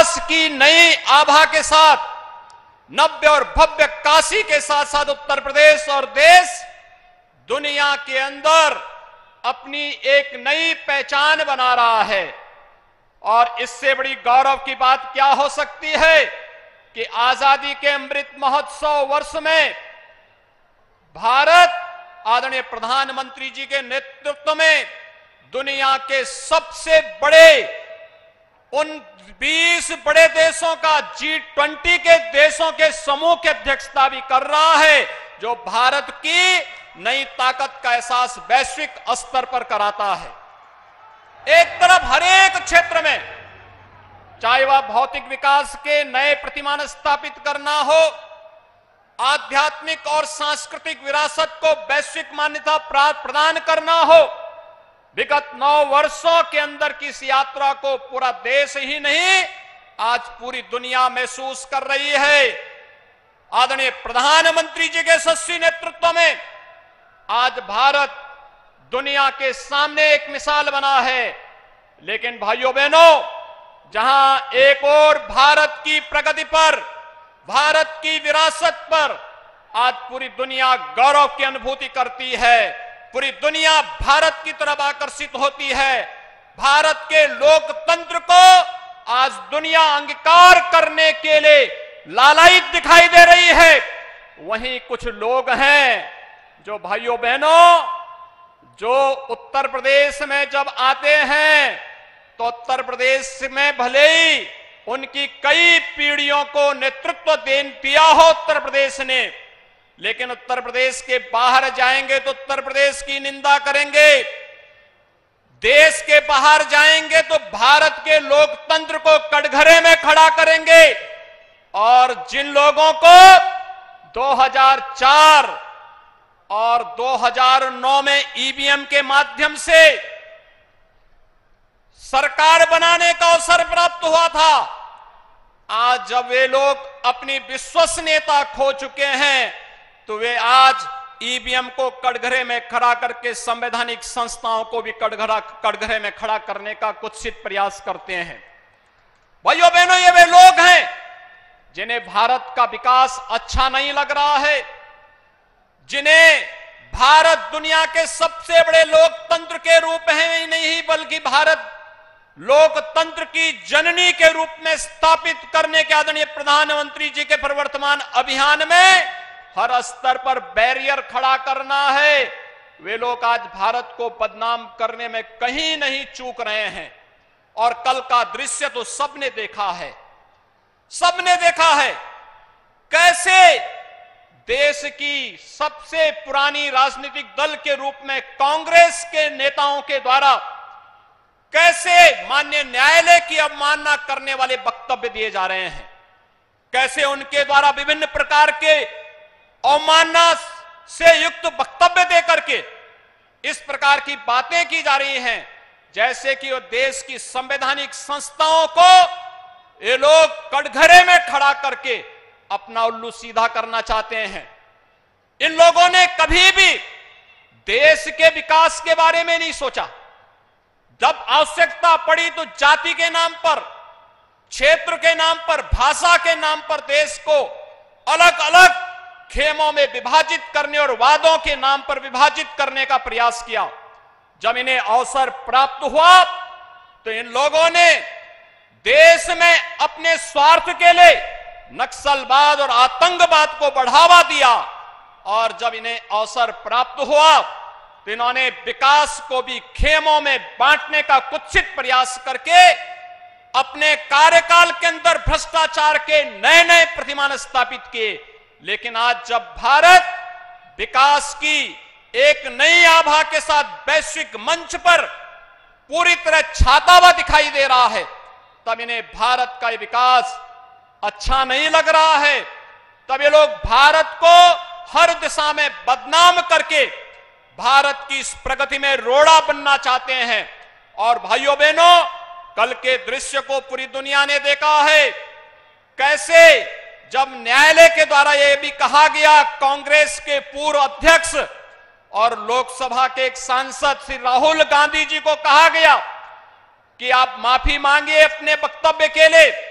विकास की नई आभा के साथ, नव्य और भव्य काशी के साथ साथ उत्तर प्रदेश और देश दुनिया के अंदर अपनी एक नई पहचान बना रहा है। और इससे बड़ी गौरव की बात क्या हो सकती है कि आजादी के अमृत महोत्सव वर्ष में भारत आदरणीय प्रधानमंत्री जी के नेतृत्व में दुनिया के सबसे बड़े उन 20 बड़े देशों का G20 के देशों के समूह की अध्यक्षता भी कर रहा है, जो भारत की नई ताकत का एहसास वैश्विक स्तर पर कराता है। एक तरफ हर एक क्षेत्र में, चाहे वह भौतिक विकास के नए प्रतिमान स्थापित करना हो, आध्यात्मिक और सांस्कृतिक विरासत को वैश्विक मान्यता प्रदान करना हो, विगत 9 वर्षों के अंदर की इस यात्रा को पूरा देश ही नहीं आज पूरी दुनिया महसूस कर रही है। आदरणीय प्रधानमंत्री जी के यशस्वी नेतृत्व में आज भारत दुनिया के सामने एक मिसाल बना है। लेकिन भाइयों बहनों, जहां एक और भारत की प्रगति पर, भारत की विरासत पर आज पूरी दुनिया गौरव की अनुभूति करती है, पूरी दुनिया भारत की तरफ आकर्षित होती है, भारत के लोकतंत्र को आज दुनिया अंगीकार करने के लिए लालायित दिखाई दे रही है, वहीं कुछ लोग हैं जो भाइयों बहनों, जो उत्तर प्रदेश में जब आते हैं तो उत्तर प्रदेश में भले ही उनकी कई पीढ़ियों को नेतृत्व दिया हो उत्तर प्रदेश ने, लेकिन उत्तर प्रदेश के बाहर जाएंगे तो उत्तर प्रदेश की निंदा करेंगे, देश के बाहर जाएंगे तो भारत के लोकतंत्र को कटघरे में खड़ा करेंगे। और जिन लोगों को 2004 और 2009 में ईवीएम के माध्यम से सरकार बनाने का अवसर प्राप्त हुआ था, आज जब वे लोग अपनी विश्वसनीयता खो चुके हैं तो वे आज ईवीएम को कटघरे में खड़ा करके संवैधानिक संस्थाओं को भी कटघरे में खड़ा करने का कुत्सित प्रयास करते हैं। भाइयों बहनों, ये वे लोग हैं जिन्हें भारत का विकास अच्छा नहीं लग रहा है, जिन्हें भारत दुनिया के सबसे बड़े लोकतंत्र के रूप में ही नहीं बल्कि भारत लोकतंत्र की जननी के रूप में स्थापित करने के आदरणीय प्रधानमंत्री जी के प्रवर्तमान अभियान में हर स्तर पर बैरियर खड़ा करना है। वे लोग आज भारत को बदनाम करने में कहीं नहीं चूक रहे हैं। और कल का दृश्य तो सबने देखा है, सबने देखा है कैसे देश की सबसे पुरानी राजनीतिक दल के रूप में कांग्रेस के नेताओं के द्वारा कैसे माननीय न्यायालय की अवमानना करने वाले वक्तव्य दिए जा रहे हैं, कैसे उनके द्वारा विभिन्न प्रकार के अवमानना से युक्त वक्तव्य देकर के इस प्रकार की बातें की जा रही हैं जैसे कि वो देश की संवैधानिक संस्थाओं को ये लोग कटघरे में खड़ा करके अपना उल्लू सीधा करना चाहते हैं। इन लोगों ने कभी भी देश के विकास के बारे में नहीं सोचा। जब आवश्यकता पड़ी तो जाति के नाम पर, क्षेत्र के नाम पर, भाषा के नाम पर देश को अलग अलग खेमों में विभाजित करने और वादों के नाम पर विभाजित करने का प्रयास किया। जब इन्हें अवसर प्राप्त हुआ तो इन लोगों ने देश में अपने स्वार्थ के लिए नक्सलवाद और आतंकवाद को बढ़ावा दिया। और जब इन्हें अवसर प्राप्त हुआ तो इन्होंने विकास को भी खेमों में बांटने का कुत्सित प्रयास करके अपने कार्यकाल के अंदर भ्रष्टाचार के नए नए प्रतिमान स्थापित किए। लेकिन आज जब भारत विकास की एक नई आभा के साथ वैश्विक मंच पर पूरी तरह छाता हुआ दिखाई दे रहा है, तब इन्हें भारत का विकास अच्छा नहीं लग रहा है। तब ये लोग भारत को हर दिशा में बदनाम करके भारत की इस प्रगति में रोड़ा बनना चाहते हैं। और भाइयों बहनों, कल के दृश्य को पूरी दुनिया ने देखा है, कैसे जब न्यायालय के द्वारा यह भी कहा गया, कांग्रेस के पूर्व अध्यक्ष और लोकसभा के एक सांसद श्री राहुल गांधी जी को कहा गया कि आप माफी मांगिए अपने वक्तव्य के लिए,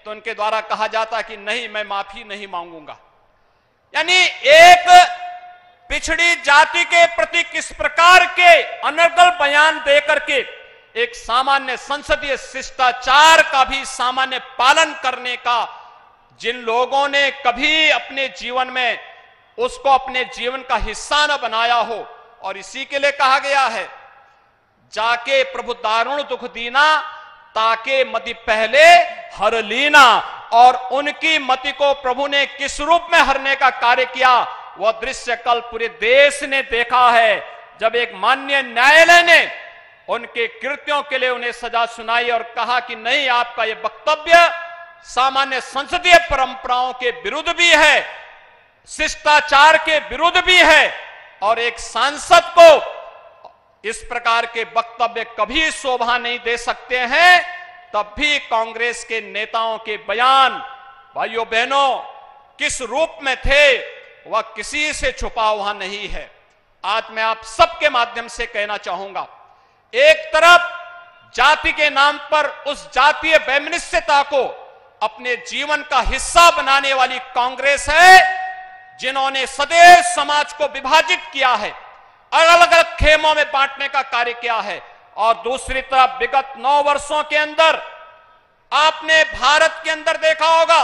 तो उनके द्वारा कहा जाता कि नहीं, मैं माफी नहीं मांगूंगा। यानी एक पिछड़ी जाति के प्रति किस प्रकार के अनर्गल बयान देकर के एक सामान्य संसदीय शिष्टाचार का भी सामान्य पालन करने का जिन लोगों ने कभी अपने जीवन में उसको अपने जीवन का हिस्सा न बनाया हो, और इसी के लिए कहा गया है, जाके प्रभु दारुण दुख दीना, ताके मति पहले हर लीना। और उनकी मति को प्रभु ने किस रूप में हरने का कार्य किया, वह दृश्य कल पूरे देश ने देखा है, जब एक माननीय न्यायालय ने उनके कृत्यों के लिए उन्हें सजा सुनाई और कहा कि नहीं, आपका यह वक्तव्य सामान्य संसदीय परंपराओं के विरुद्ध भी है, शिष्टाचार के विरुद्ध भी है, और एक सांसद को इस प्रकार के वक्तव्य कभी शोभा नहीं दे सकते हैं। तब भी कांग्रेस के नेताओं के बयान, भाइयों बहनों, किस रूप में थे वह किसी से छुपा हुआ नहीं है। आज मैं आप सबके माध्यम से कहना चाहूंगा, एक तरफ जाति के नाम पर उस जातीय वैमनस्यता को अपने जीवन का हिस्सा बनाने वाली कांग्रेस है, जिन्होंने सदैव समाज को विभाजित किया है, अलग अलग खेमों में बांटने का कार्य किया है। और दूसरी तरफ विगत 9 वर्षों के अंदर आपने भारत के अंदर देखा होगा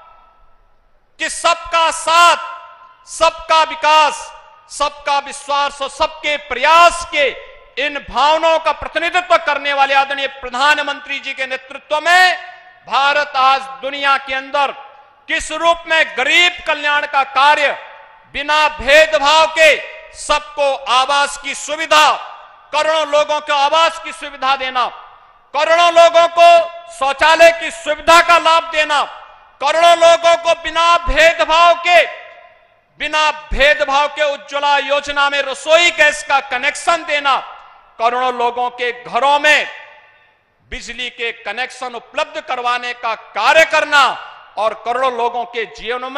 कि सबका साथ, सबका विकास, सबका विश्वास और सबके प्रयास के इन भावनाओं का प्रतिनिधित्व करने वाले आदरणीय प्रधानमंत्री जी के नेतृत्व में भारत आज दुनिया के अंदर किस रूप में गरीब कल्याण का कार्य, बिना भेदभाव के सबको आवास की सुविधा, करोड़ों लोगों को आवास की सुविधा देना, करोड़ों लोगों को शौचालय की सुविधा का लाभ देना, करोड़ों लोगों को बिना भेदभाव के उज्ज्वला योजना में रसोई गैस का कनेक्शन देना, करोड़ों लोगों के घरों में बिजली के कनेक्शन उपलब्ध करवाने का कार्य करना, और करोड़ों लोगों के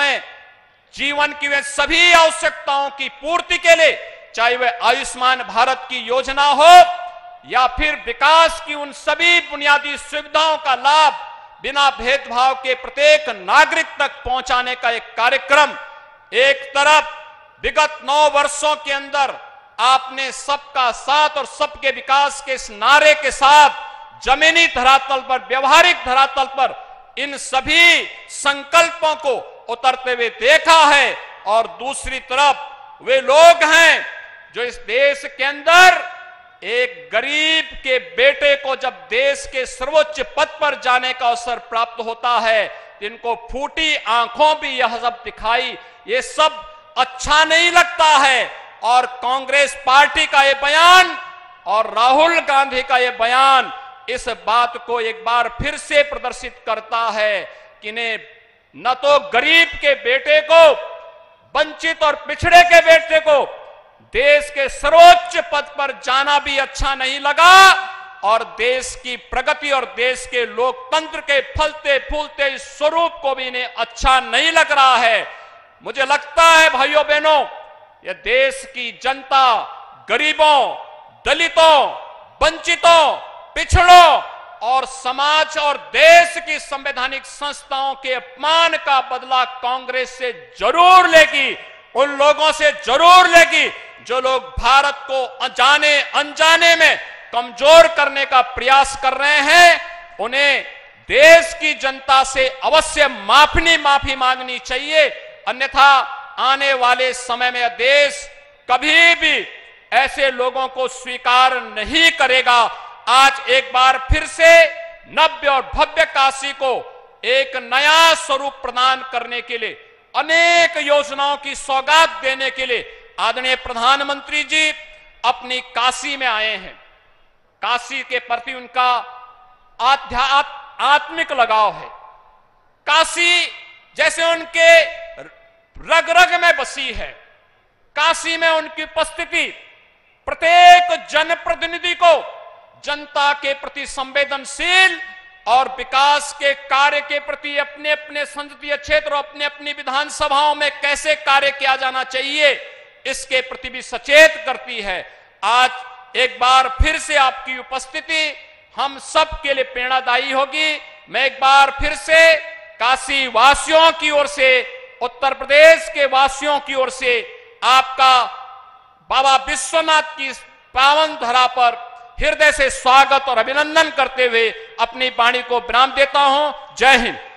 जीवन की वे सभी आवश्यकताओं की पूर्ति के लिए, चाहे वह आयुष्मान भारत की योजना हो या फिर विकास की उन सभी बुनियादी सुविधाओं का लाभ बिना भेदभाव के प्रत्येक नागरिक तक पहुंचाने का एक कार्यक्रम। एक तरफ विगत 9 वर्षों के अंदर आपने सबका साथ और सबके विकास के इस नारे के साथ जमीनी धरातल पर, व्यवहारिक धरातल पर इन सभी संकल्पों को उतरते हुए देखा है, और दूसरी तरफ वे लोग हैं जो इस देश के अंदर एक गरीब के बेटे को जब देश के सर्वोच्च पद पर जाने का अवसर प्राप्त होता है, इनको फूटी आंखों भी यह सब दिखाई, ये सब अच्छा नहीं लगता है। और कांग्रेस पार्टी का ये बयान और राहुल गांधी का ये बयान इस बात को एक बार फिर से प्रदर्शित करता है कि न तो गरीब के बेटे को, वंचित और पिछड़े के बेटे को देश के सर्वोच्च पद पर जाना भी अच्छा नहीं लगा, और देश की प्रगति और देश के लोकतंत्र के फलते फूलते इस स्वरूप को भी इन्हें अच्छा नहीं लग रहा है। मुझे लगता है भाइयों बहनों, यह देश की जनता गरीबों, दलितों, वंचितों, पिछड़ों और समाज और देश की संवैधानिक संस्थाओं के अपमान का बदला कांग्रेस से जरूर लेगी, उन लोगों से जरूर लेगी जो लोग भारत को अनजाने अनजाने में कमजोर करने का प्रयास कर रहे हैं। उन्हें देश की जनता से अवश्य माफी मांगनी चाहिए, अन्यथा आने वाले समय में देश कभी भी ऐसे लोगों को स्वीकार नहीं करेगा। आज एक बार फिर से नव्य और भव्य काशी को एक नया स्वरूप प्रदान करने के लिए, अनेक योजनाओं की सौगात देने के लिए आदरणीय प्रधानमंत्री जी अपनी काशी में आए हैं। काशी के प्रति उनका आत्मिक लगाव है। काशी जैसे उनके रग रग में बसी है। काशी में उनकी उपस्थिति प्रत्येक जनप्रतिनिधि को जनता के प्रति संवेदनशील और विकास के कार्य के प्रति अपने अपने संसदीय क्षेत्र और अपने अपनी विधानसभाओं में कैसे कार्य किया जाना चाहिए, इसके प्रति भी सचेत करती है। आज एक बार फिर से आपकी उपस्थिति हम सब के लिए प्रेरणादायी होगी। मैं एक बार फिर से काशी वासियों की ओर से, उत्तर प्रदेश के वासियों की ओर से आपका बाबा विश्वनाथ की पावन धरा पर हृदय से स्वागत और अभिनंदन करते हुए अपनी वाणी को विराम देता हूं। जय हिंद।